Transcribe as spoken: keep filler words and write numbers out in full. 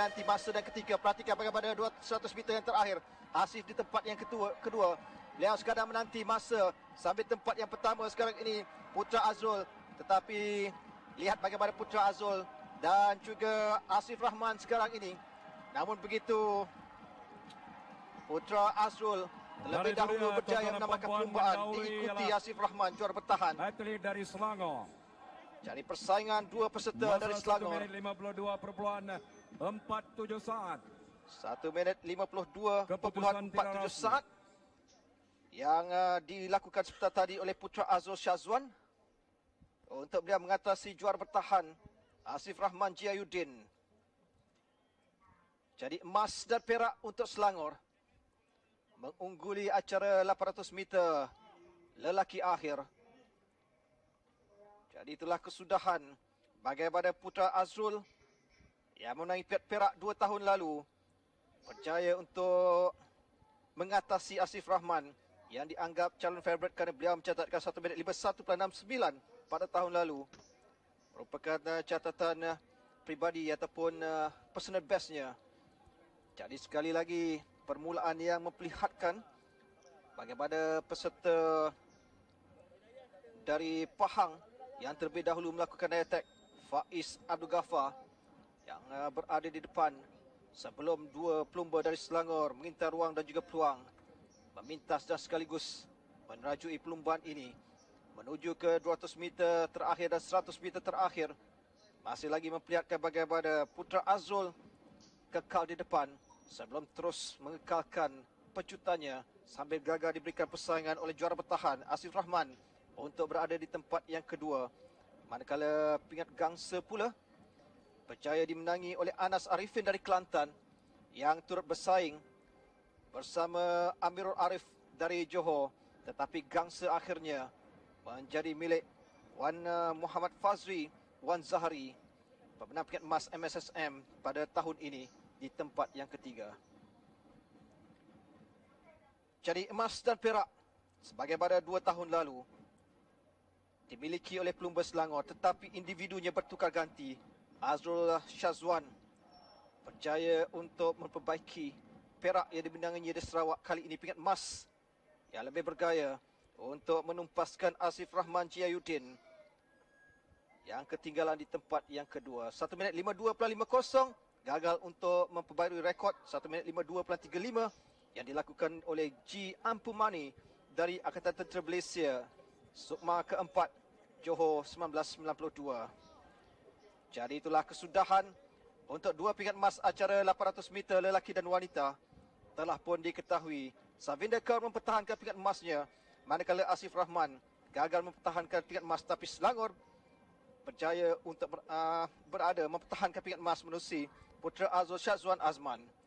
menanti masa dan ketiga. Perhatikan bagaimana seratus meter yang terakhir. Asif di tempat yang kedua, kedua. Beliau sekadar menanti masa sambil tempat yang pertama sekarang ini Putra Azrul. Tetapi lihat bagaimana Putra Azrul dan juga Asif Rahman sekarang ini. Namun begitu, Putra Azrul terlebih dahulu berjaya menambahkan perlumbaan, diikuti Asif Rahman, juara bertahan. Atlet dari Selangor. Jadi persaingan dua peserta Masa dari satu Selangor. minit lima puluh dua perpuluhan empat tujuh saat. satu minit lima puluh dua perpuluhan Keputusan empat tidak tujuh rasmi. saat yang uh, dilakukan sebentar tadi oleh Putra Azrul Syazwan untuk beliau mengatasi juara bertahan Asif Rahman Jiyayuddin. Jadi emas dan perak untuk Selangor, mengungguli acara lapan ratus meter lelaki akhir. Jadi itulah kesudahan bagaimana Putra Azrul yang menangi perak dua tahun lalu berjaya untuk mengatasi Asif Rahman yang dianggap calon favourite kerana beliau mencatatkan satu minit lima puluh satu enam sembilan pada tahun lalu. Merupakan uh, catatan uh, peribadi ataupun uh, personal bestnya. Jadi sekali lagi permulaan yang memperlihatkan bagaimana peserta dari Pahang yang terlebih dahulu melakukan daya attack, Faiz Abdul Ghaffar, yang uh, berada di depan sebelum dua pelumba dari Selangor mengintai ruang dan juga peluang memintas dan sekaligus menerajui perlumbaan ini menuju ke dua ratus meter terakhir dan seratus meter terakhir. Masih lagi memperlihatkan bagaimana Putra Azrul kekal di depan sebelum terus mengekalkan pecutannya sambil gagal diberikan persaingan oleh juara bertahan Asif Rahman untuk berada di tempat yang kedua. Manakala pingat gangsa pula berjaya dimenangi oleh Anas Arifin dari Kelantan yang turut bersaing bersama Amirul Arif dari Johor, tetapi gangsa akhirnya menjadi milik Wan Muhammad Fazri Wan Zahari, pemenang pingat emas M S S M pada tahun ini di tempat yang ketiga. Jadi emas dan perak sebagaimana dua tahun lalu dimiliki oleh pelumba Selangor, tetapi individunya bertukar ganti. Azrul Syazwan berjaya untuk memperbaiki perak yang dimenanginya di Sarawak kali ini, pingat emas yang lebih bergaya untuk menumpaskan Asif Rahman Jiyayuddin yang ketinggalan di tempat yang kedua. satu minit lima puluh dua lima kosong, gagal untuk memperbarui rekod satu minit lima puluh dua tiga lima yang dilakukan oleh G. Ampumani dari Angkatan Tentera Malaysia, Sukma keempat, Johor seribu sembilan ratus sembilan puluh dua. Jadi itulah kesudahan untuk dua pingat emas acara lapan ratus meter lelaki dan wanita. Telah pun diketahui Savinda Kaur mempertahankan pingat emasnya, manakala Asif Rahman gagal mempertahankan pingat emas, tapi Selangor berjaya untuk ber, uh, berada mempertahankan pingat emas menerusi Putra Azrul Syazwan Azman.